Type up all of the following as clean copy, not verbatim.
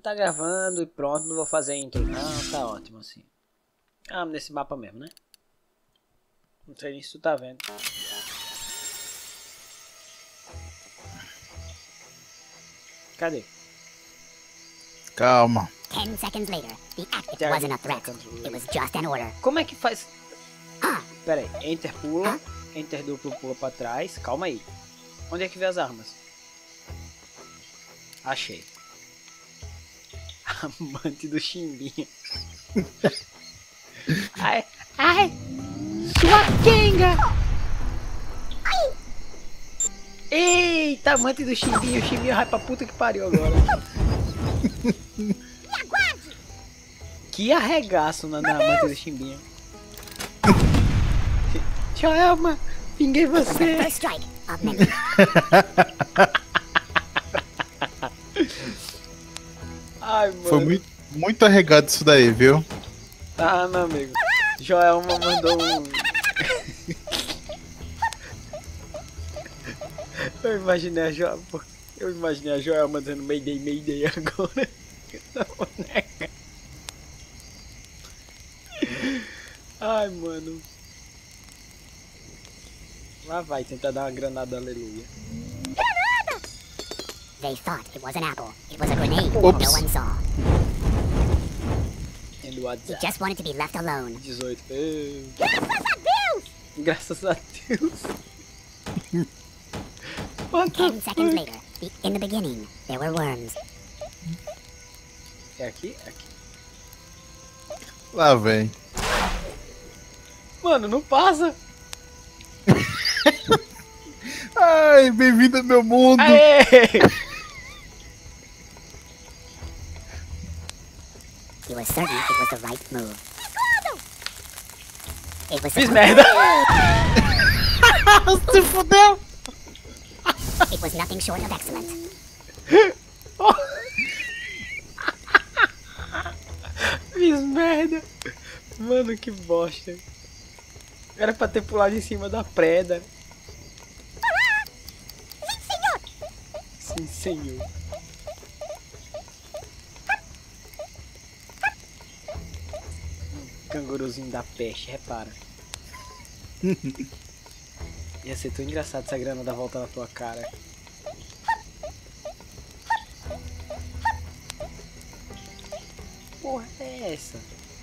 Tá gravando e pronto, não vou fazer intro não, tá ótimo assim. Ah, nesse mapa mesmo, né? Não sei nem se tu tá vendo. Cadê? Calma. 10 seconds later, the act wasn't a threat. It was just an order. Como é que faz? Pera aí, Enter pula, Enter duplo pula pra trás. Calma aí. Onde é que vê as armas? Achei. Amante do chimbinho. Ai, ai, sua quenga! Eita, amante do chimbinho, o chimbinho vai pra puta que pariu agora. Que arregaço na amante do chimbinho. Joelma, vinguei você. First strike of many. Ai, mano. Foi muito arregado isso daí, viu? Ah, meu amigo. Joelma mandou um... Eu imaginei a Joelma dizendo Mayday, Mayday agora. Não vou negar. Ai, mano. Lá vai tentar dar uma granada, aleluia. They thought it was an apple. It was a grenade Oops. no one saw. E do He WhatsApp. just wanted to be left alone. 18. Graças a Deus! Graças a Deus. What the 10 seconds fuck? later, in the beginning, there were worms. É aqui? É aqui. Lá vem. Mano, não passa. Ai, bem-vindo ao meu mundo. Aê! He was certain it was the right move. It was Fiz supposed- merda. Se fudeu. It was nothing short of excellent. Fiz merda. Mano, que bosta. Era pra ter pulado em cima da preda. Sim, senhor. Canguruzinho da peste, repara. Ia ser tão engraçado essa granada volta na tua cara. Porra é essa?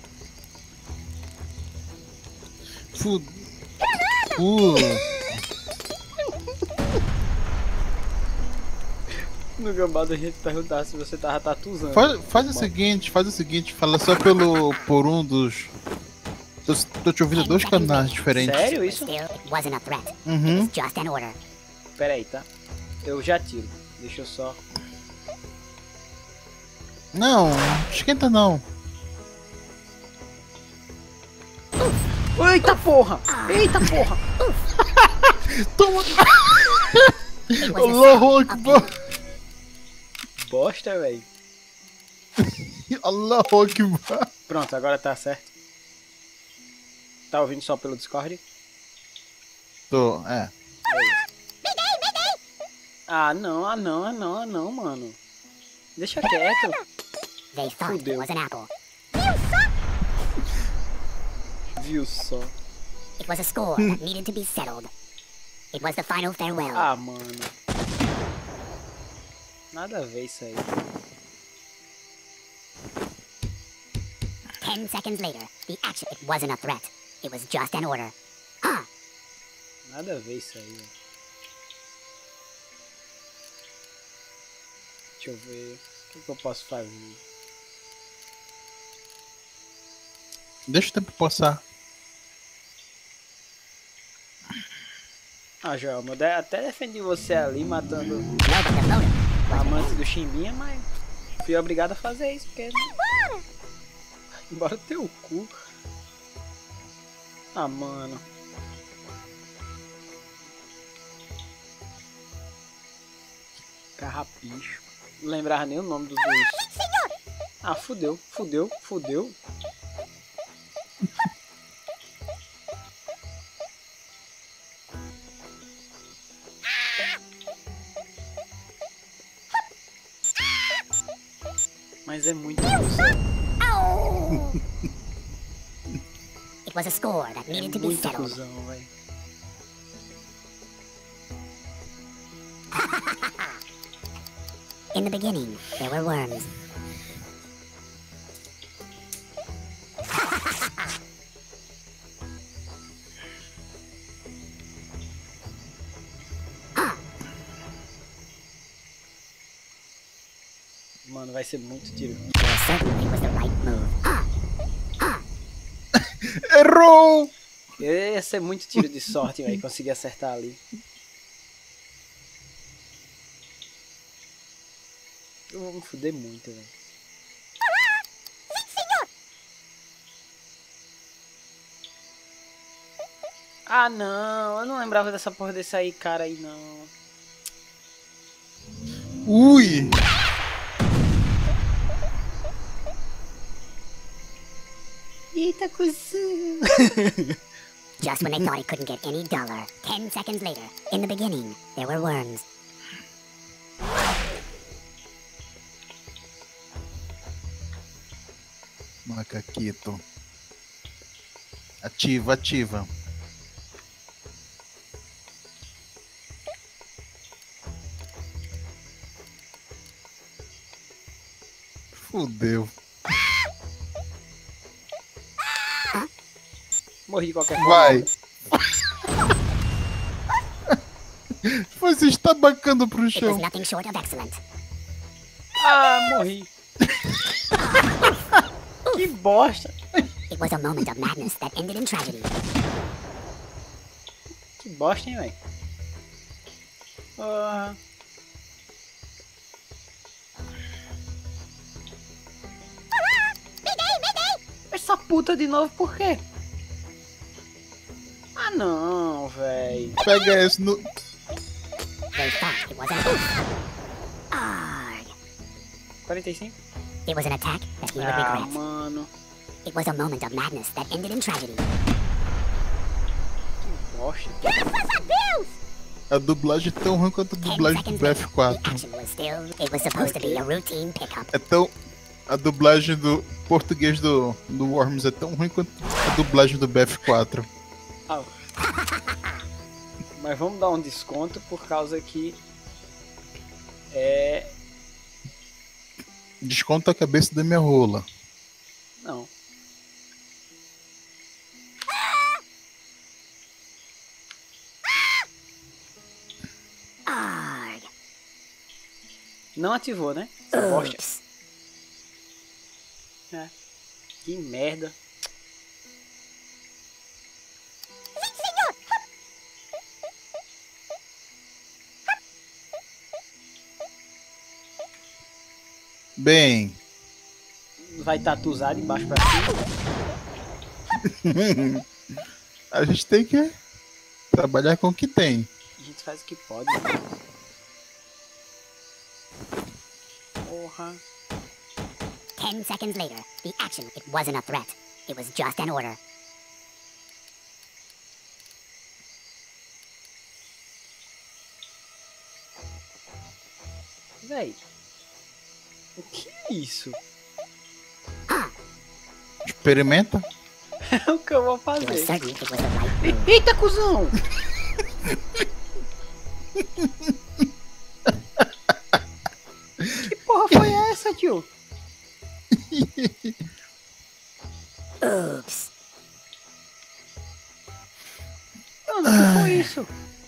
No gambado a gente perguntar se você tava tatuzando. Faz o seguinte, fala só por um dos. Tô te ouvindo 2 canais diferentes. Sério isso? Still, it wasn't a threat. It Uhum. was just an order. Pera aí, tá? Eu já tiro. Deixa eu só... Não, esquenta não. Eita porra! Eita porra! Toma. It was the Allahu sound of Akbar. Bosta, velho. Allahu Akbar. Pronto, agora tá certo. Tá ouvindo só pelo Discord? Tô, é. Ah não, mano. Deixa quieto. They thought it Fudeu. was an apple. Viu só. It was a score that needed to be settled. It was the final farewell. Ah, mano. Nada a ver isso aí. 10 seconds later, the action. It wasn't a threat. It was just an order. Nada a ver isso aí, velho. Deixa eu ver. O que eu posso fazer? Deixa o tempo passar. Ah, Joelma, até defendi você ali matando No, but the motive a was amante do Chimbinha, mas fui obrigado a fazer isso, porque... Embora teu cu. Ah, mano. Carrapicho. Não lembrava nem o nome dos dois. Ah, fudeu. Mas é muito cuzão. Oh! It was a score that É needed to be muito settled. cuzão, velho. In the beginning, there were worms. Mano, vai ser muito tiro. For certain, it was the right move. Errou! Ia ser muito tiro de sorte, velho. Conseguir acertar ali. Eu vou me fuder muito, velho. Ah, não. Eu não lembrava dessa porra desse aí, cara aí, não. Ui! Eita, cuzão. Just when they thought it couldn't get any duller. 10 seconds later, in the beginning, there were worms. Macaquito. Ativa, ativa. Fudeu. Morri de qualquer forma. Vai. Você está bacando pro It was chão. nothing short of excellent. Ah, morri. Que bosta. It was a moment of madness that ended in tragedy. Que bosta, hein, velho. Ah. Essa puta de novo, por quê? Ah, não, velho. Pega esse no. They thought it was an oof. Arg. 45? It was an attack that he would Ah, regret. mano. It was a moment of madness that ended in tragedy. Que bosta. A dublagem é tão ruim quanto a 10 dublagem do seconds later, the BF4. action was still. It was supposed to be a routine pickup. É tão. A dublagem do português do Worms é tão ruim quanto a dublagem do BF4. Ah. Mas vamos dar um desconto por causa que é... Desconta a cabeça da minha rola. Não. Arg. Não ativou, né? Essa bosta. Oops. É. Que merda. Bem, Vai tatuzar de baixo pra cima. a gente tem que trabalhar com o que tem. A gente faz o que pode. Porra. 10 seconds later, the action. It wasn't a threat. It was just an order. Véi. O que é isso? Experimenta. É o que eu vou It was fazer. certain it was the right move. Eita, cuzão! Que porra foi essa, tio? Oops. Mano, o que foi isso?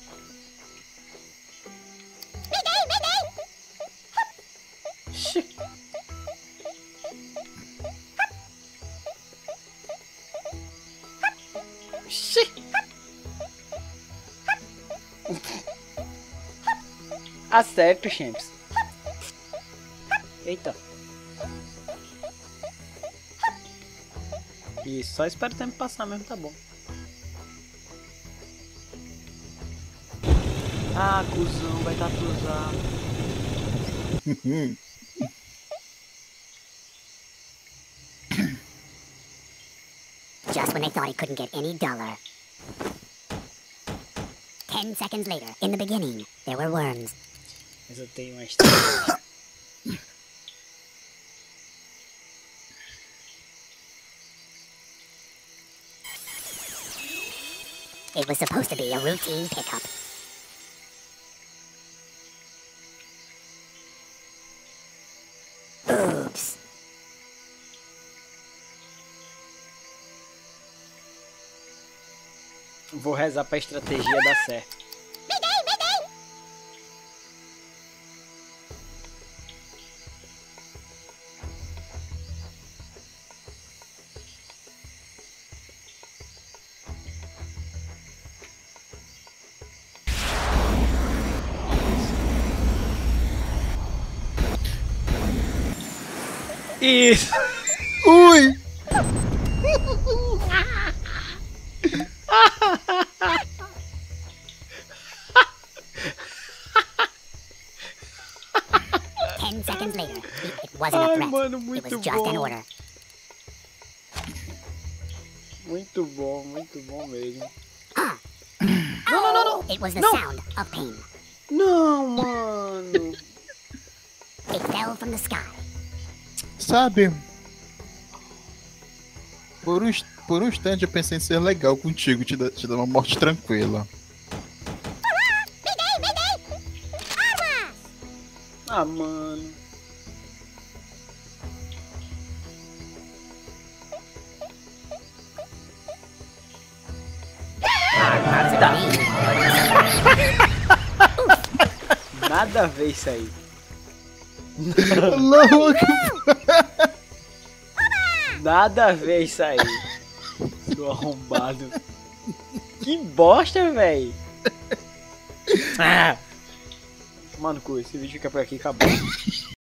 Xi. Xi. Acerto, champs. Eita. Isso, só espero o tempo passar mesmo, tá bom. Ah, cuzão, vai tatuzar. Just when they thought it couldn't get any duller. 10 seconds later, in the beginning, there were worms. Mas eu tenho uma estrela. It was supposed to be a routine pickup. Oops. Vou rezar pra estratégia dar certo. Isso! Ui! 10 seconds later, it wasn't a Ai, threat. mano, It muito was just an bom. order. Muito bom mesmo. It was the No. sound of pain. Não, mano. It fell from the sky. Sabe? Por um instante eu pensei em ser legal contigo, te dar uma morte tranquila. Ah, mano. Nada a ver isso aí. Louco! Nada a ver isso aí. Seu arrombado. Que bosta, velho. Ah. Mano, esse vídeo fica por aqui, acabou.